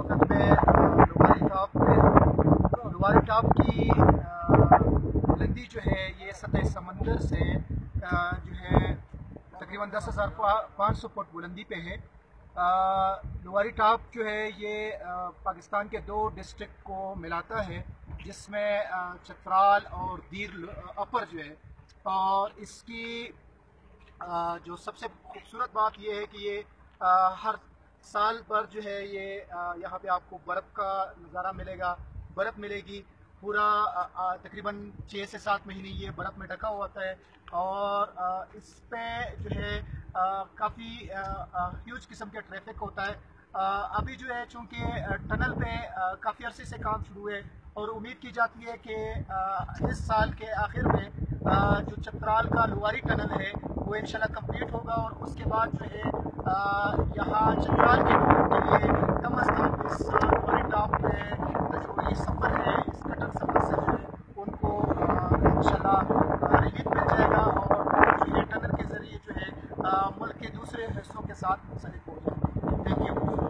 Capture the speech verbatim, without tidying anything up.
वक्त मैं लुवारी टॉप पे लुवारी टॉप की बुलंदी जो है ये सतह समंदर से जो है तकरीबन दस हज़ार पाँच सौ फुट बुलंदी पे है। लुवारी टॉप जो है ये पाकिस्तान के दो डिस्ट्रिक्ट को मिलाता है, जिसमें चतराल और दीर अपर जो है। और इसकी जो सबसे खूबसूरत बात ये है कि ये हर साल भर जो है ये यहाँ पे आपको बर्फ़ का नज़ारा मिलेगा, बर्फ़ मिलेगी। पूरा तकरीबन छः से सात महीने ये बर्फ़ में ढका हुआ होता है। और इस पे जो है काफ़ी ह्यूज किस्म का ट्रैफिक होता है। अभी जो है चूँकि टनल पे काफ़ी अरसे से काम शुरू है और उम्मीद की जाती है कि इस साल के आखिर में जो चतराल का लुवारी टनल है वो इंशाल्लाह कंप्लीट होगा। और उसके बाद जो है यहाँ चतराल के लोगों के लिए कम अज़ कम इस लुवारी टॉप पे जो ये सफ़र है, इस कठिन सफ़र से जो है उनको इंशाल्लाह रिलीफ मिल जाएगा और जो ये टनल के ज़रिए जो है मुल्क के दूसरे हिस्सों के साथ मुंसलिक हो जाएंगे। Thank you.